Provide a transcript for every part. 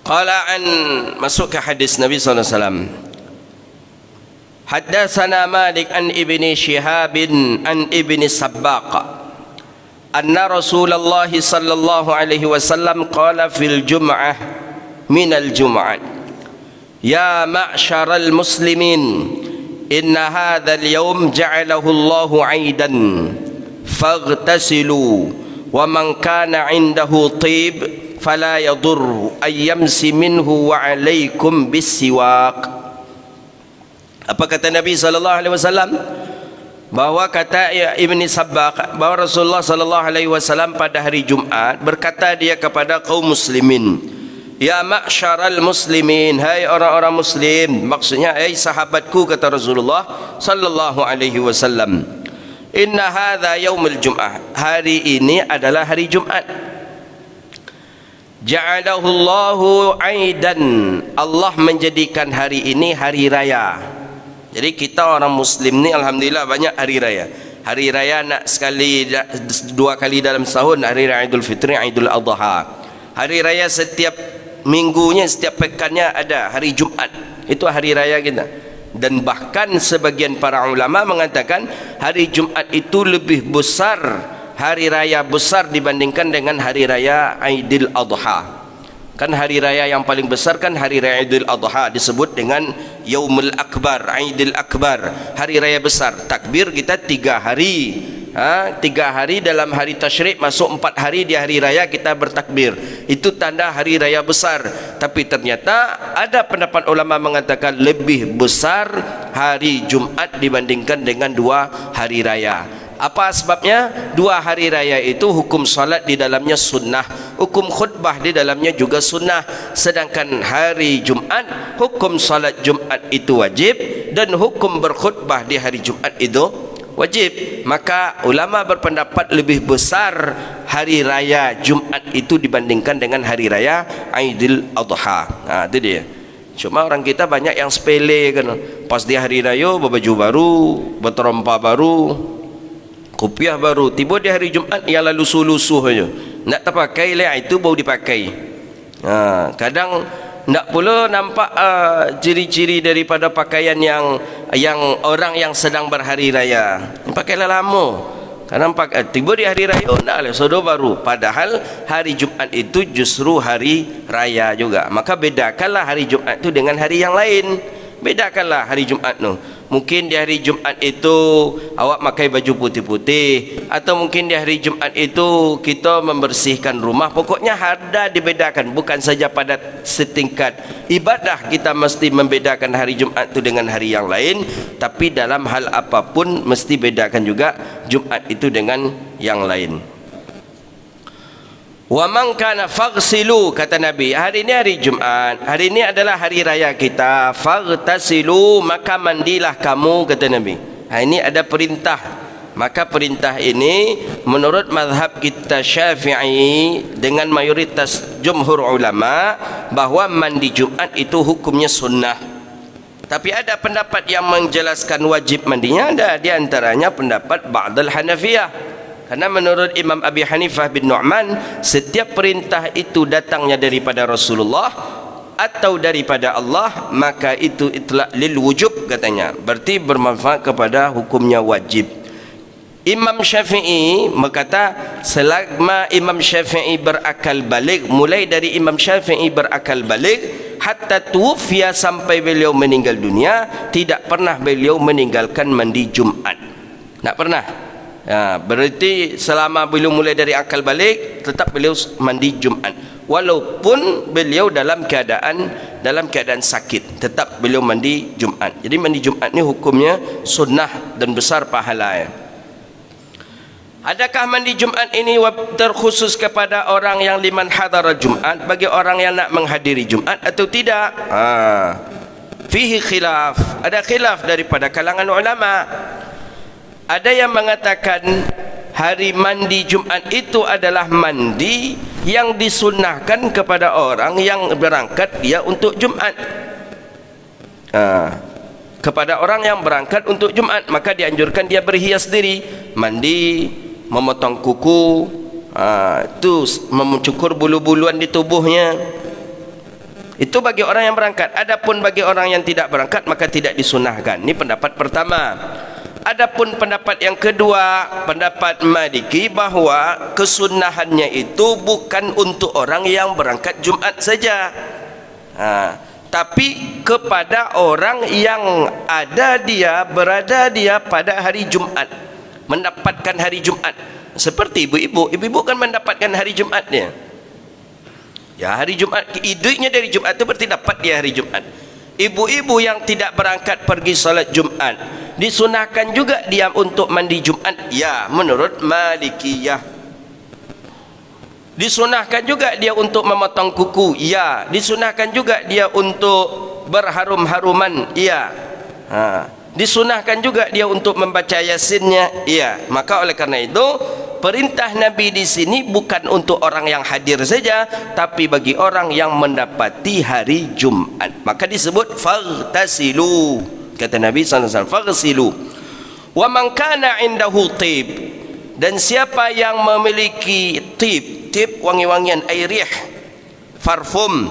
Qala an, masuk ke hadis Nabi SAW. Haddatsana Malik an ibni Shihab an ibni Sabbaq anna Rasulullah sallallahu alaihi wasallam qala fil jum'ah min al jum'at ya ma'syaral muslimin inna hadzal yawm ja'alahu Allahu 'aidan faghtasilu wa man kana 'indahu tib fala yadur ayyamsi minhu wa alaikum bisiwak. Apa kata Nabi sallallahu alaihi wasallam? Bahwa kata Ibni Sabbaq bahwa Rasulullah sallallahu alaihi wasallam pada hari Jumat berkata dia kepada kaum muslimin, ya ma'syaral muslimin, hai orang-orang muslim, maksudnya hai sahabatku, kata Rasulullah sallallahu alaihi wasallam, inna hadza yaumul jum'ah, hari ini adalah hari Jumat. Ja'alahu Allahu 'aidan, Allah menjadikan hari ini hari raya. Jadi kita orang muslim ni alhamdulillah banyak hari raya. Hari raya nak sekali, dua kali dalam setahun, hari raya Idul Fitri, Idul Adha. Hari raya setiap minggunya, setiap pekannya ada hari Jumat. Itu hari raya kita. Dan bahkan sebagian para ulama mengatakan hari Jumat itu lebih besar, hari raya besar dibandingkan dengan hari raya Idul Adha. Kan hari raya yang paling besar kan hari raya Idul Adha, disebut dengan Yaumul Akbar, Idul Akbar, hari raya besar. Takbir kita 3 hari, 3 hari dalam hari tasyrik, masuk 4 hari di hari raya kita bertakbir. Itu tanda hari raya besar. Tapi ternyata ada pendapat ulama mengatakan lebih besar hari Jumat dibandingkan dengan 2 hari raya. Apa sebabnya? 2 hari raya itu hukum salat di dalamnya sunnah, hukum khutbah di dalamnya juga sunnah. Sedangkan hari Jumat, hukum salat Jumat itu wajib dan hukum berkhutbah di hari Jumat itu wajib. Maka ulama berpendapat lebih besar hari raya Jumat itu dibandingkan dengan hari raya Idul Adha. Itu dia. Cuma orang kita banyak yang sepele kan. Pas di hari raya berbaju baru, berterompa baru, kopiah baru, tiba di hari Jumat yang lalu lusuh-lusuh saja. Nak terpakai lah, itu baru dipakai. Kadang nak pula nampak ciri-ciri daripada pakaian yang orang yang sedang berhari raya. Pakailah lama. Kadang tiba di hari raya nak lah sudah baru. Padahal hari Jumat itu justru hari raya juga. Maka bedakanlah hari Jumat itu dengan hari yang lain. Bedakanlah hari Jumat tu. Mungkin di hari Jumat itu awak pakai baju putih-putih, atau mungkin di hari Jumat itu kita membersihkan rumah. Pokoknya ada dibedakan, bukan saja pada setingkat ibadah kita mesti membedakan hari Jumat itu dengan hari yang lain, tapi dalam hal apapun mesti bedakan juga Jumat itu dengan yang lain. Wa man kana faghsilu, kata Nabi, hari ini hari Jumat, hari ini adalah hari raya kita, faghtasilu, maka mandilah kamu, kata Nabi. Ini ada perintah. Maka perintah ini menurut mazhab kita Syafi'i dengan mayoritas jumhur ulama bahwa mandi Jumat itu hukumnya sunnah. Tapi ada pendapat yang menjelaskan wajib mandinya, ada di antaranya pendapat Ba'dal Hanafiyah. Karena menurut Imam Abi Hanifah bin Nu'man, setiap perintah itu datangnya daripada Rasulullah atau daripada Allah, maka itu itlaq lil wujub katanya. Berarti bermanfaat kepada hukumnya wajib. Imam Syafi'i berkata, selama Imam Syafi'i berakal balik, mulai dari Imam Syafi'i berakal balik hatta tuwfiya, sampai beliau meninggal dunia, tidak pernah beliau meninggalkan mandi Jumat. Tak pernah. Berarti selama beliau mulai dari akal balik, tetap beliau mandi Jumat. Walaupun beliau dalam keadaan sakit, tetap beliau mandi Jumat. Jadi mandi Jumat ni hukumnya sunnah dan besar pahala. Adakah mandi Jumat ini terkhusus kepada orang yang liman hadara Jumat, bagi orang yang nak menghadiri Jumat atau tidak? Fihi khilaf, ada khilaf daripada kalangan ulama. Ada yang mengatakan hari mandi Jumat itu adalah mandi yang disunnahkan kepada orang yang berangkat dia untuk Jumat. Kepada orang yang berangkat untuk Jumat, maka dianjurkan dia berhias diri, mandi, memotong kuku, itu mencukur bulu-buluan di tubuhnya. Itu bagi orang yang berangkat. Adapun bagi orang yang tidak berangkat maka tidak disunahkan. Ini pendapat pertama. Adapun pendapat yang kedua, pendapat Maliki, bahawa kesunahannya itu bukan untuk orang yang berangkat Jumat saja, tapi kepada orang yang berada dia pada hari Jumat, mendapatkan hari Jumat. Seperti ibu-ibu kan mendapatkan hari Jumatnya. Ya, hari Jumat, idenya dari Jumat itu berarti dapat dia hari Jumat. Ibu-ibu yang tidak berangkat pergi salat Jumat, disunahkan juga dia untuk mandi Jumat? Ya, menurut Malikiyah. Disunahkan juga dia untuk memotong kuku? Ya. Disunahkan juga dia untuk berharum-haruman? Ya. Disunahkan juga dia untuk membaca Yasinnya? Ya. Maka oleh karena itu, perintah Nabi di sini bukan untuk orang yang hadir saja, tapi bagi orang yang mendapati hari Jumat. Maka disebut faghtasilu. Kata Nabi SAW, faghtasilu. Wa man kana indahu tib, dan siapa yang memiliki tib, wangi-wangian, airih, parfum,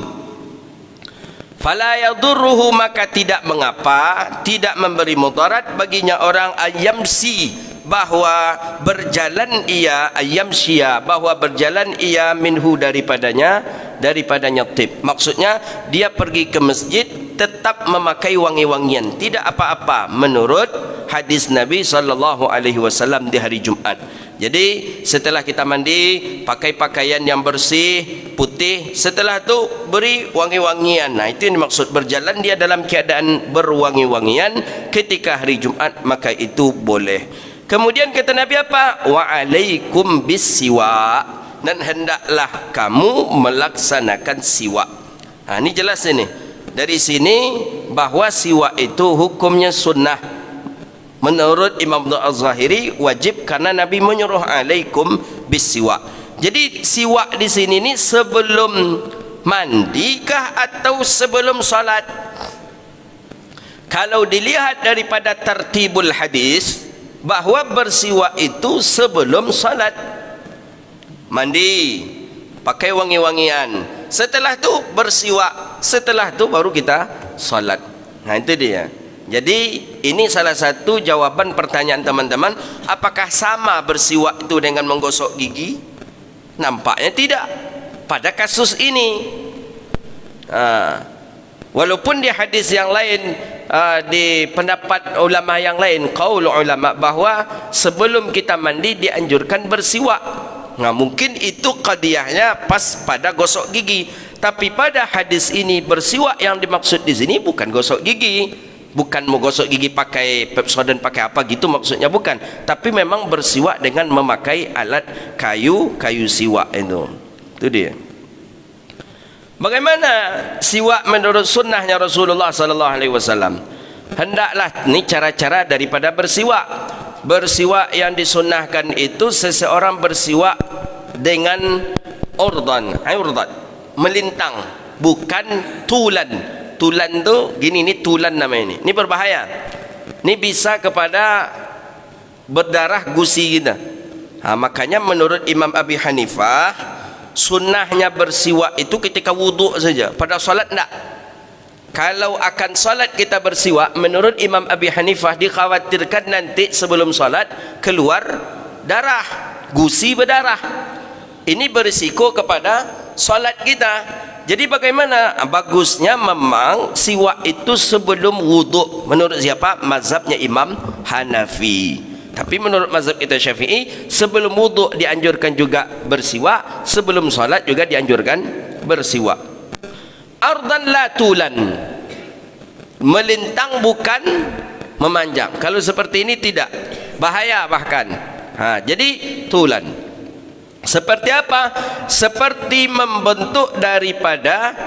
fala yadurruhu, maka tidak mengapa, tidak memberi mudarat baginya orang ayamsi, bahwa berjalan ia, ayamsia, bahwa berjalan ia minhu, daripadanya tib. Maksudnya dia pergi ke masjid tetap memakai wangi-wangian, tidak apa-apa menurut hadis Nabi SAW di hari Jumat. Jadi setelah kita mandi, pakai pakaian yang bersih, putih, setelah itu beri wangi-wangian. Nah, itu yang dimaksud berjalan dia dalam keadaan berwangi-wangian ketika hari Jumat, maka itu boleh. Kemudian kata Nabi apa? Wa alaikum bis-siwa, dan hendaklah kamu melaksanakan siwak. Ini jelas ini. Dari sini bahwa siwak itu hukumnya sunnah. Menurut Imam Az-Zahiri wajib, karena Nabi menyuruh alaikum bis-siwak. Jadi siwak di sini ni sebelum mandikah atau sebelum salat? Kalau dilihat daripada tertibul hadis, bahwa bersiwak itu sebelum salat. Mandi, pakai wangi-wangian, setelah itu bersiwak, setelah itu baru kita salat. Nah, itu dia. Jadi ini salah satu jawaban pertanyaan teman-teman, apakah sama bersiwak itu dengan menggosok gigi? Nampaknya tidak pada kasus ini. Walaupun di hadis yang lain, di pendapat ulama yang lain, qaul ulama, bahwa sebelum kita mandi dianjurkan bersiwak. Nah, mungkin itu qadiyahnya pas pada gosok gigi. Tapi pada hadis ini bersiwak yang dimaksud di sini bukan gosok gigi, bukan mau gosok gigi pakai Pepsodent pakai apa gitu maksudnya, bukan. Tapi memang bersiwak dengan memakai alat kayu siwak itu. Itu dia. Bagaimana siwak menurut sunnahnya Rasulullah SAW? Hendaklah, ini cara-cara daripada bersiwak. Bersiwak yang disunnahkan itu seseorang bersiwak dengan urdan, melintang, bukan tulan. Tulan tu gini, ini tulan namanya ini. Ini berbahaya. Ini bisa kepada berdarah gusi kita. Makanya menurut Imam Abi Hanifah, sunnahnya bersiwak itu ketika wuduk saja, pada salat tidak. Kalau akan salat kita bersiwak, menurut Imam Abi Hanifah dikhawatirkan nanti sebelum salat keluar darah, gusi berdarah. Ini berisiko kepada salat kita. Jadi bagaimana? Bagusnya memang siwak itu sebelum wuduk. Menurut siapa? Mazhabnya Imam Hanafi. Tapi menurut mazhab kita Syafi'i, sebelum wuduk dianjurkan juga bersiwak, sebelum salat juga dianjurkan bersiwak. Ardan la tulan, melintang bukan memanjang. Kalau seperti ini tidak, bahaya bahkan. Jadi tulan seperti apa? Seperti membentuk daripada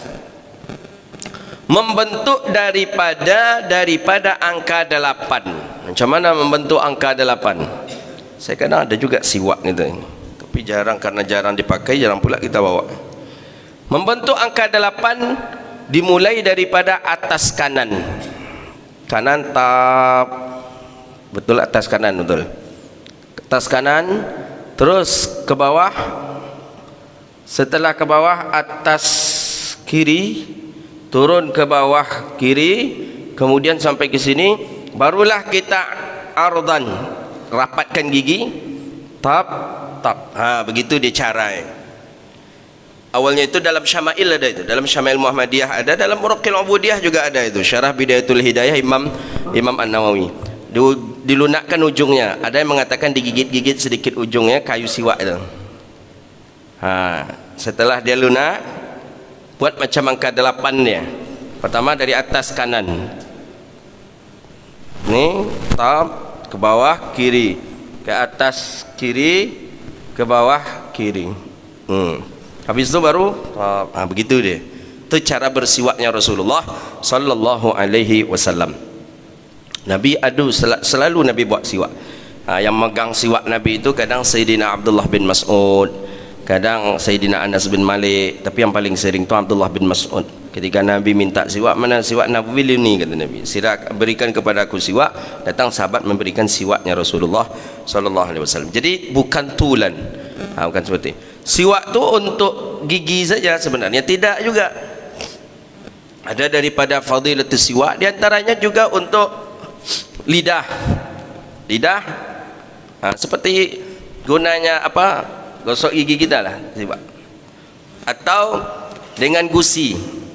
angka 8. Macam mana membentuk angka 8? Saya kadang ada juga siwak gitu, tapi jarang, karena jarang dipakai, jarang pula kita bawa. Membentuk angka 8 dimulai daripada atas kanan. Kanan tap, betul, atas kanan, betul. Atas kanan, terus ke bawah. Setelah ke bawah, atas kiri, turun ke bawah kiri, kemudian sampai ke sini, barulah kita ardan, rapatkan gigi, tap. Begitu dia cara. Awalnya itu dalam Syama'il ada itu, dalam Syama'il Muhammadiyah ada, dalam Muraqil Ubudiyah juga ada itu, Syarah Bidayatul Hidayah Imam An-Nawawi. Dilunakkan ujungnya, ada yang mengatakan digigit-gigit sedikit ujungnya, kayu siwak itu. Setelah dia lunak, buat macam angka 8 dia. Pertama dari atas kanan, ini tap, ke bawah kiri, ke atas kiri, ke bawah kiri. Habis itu baru begitu dia. Itu cara bersiwaknya Rasulullah sallallahu alaihi wasallam. Nabi selalu Nabi buat siwak. Yang megang siwak Nabi itu kadang Sayyidina Abdullah bin Mas'ud, kadang Sayyidina Anas bin Malik, tapi yang paling sering itu Abdullah bin Mas'ud. Ketika Nabi minta siwak, mana siwak Nabi ini, kata Nabi, sila berikan kepada aku siwak. Datang sahabat memberikan siwaknya Rasulullah sallallahu alaihi wasallam. Jadi bukan tulan, bukan seperti siwak tu untuk gigi saja sebenarnya, tidak juga. Ada daripada fadilatus siwak, diantaranya juga untuk lidah. Seperti gunanya apa, gosok gigi kita lah siwak, atau dengan gusi.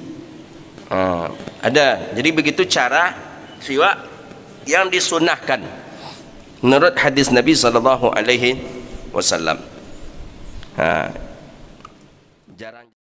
Ada. Jadi begitu cara siwak yang disunahkan menurut hadis Nabi sallallahu alaihi wasallam. Jarang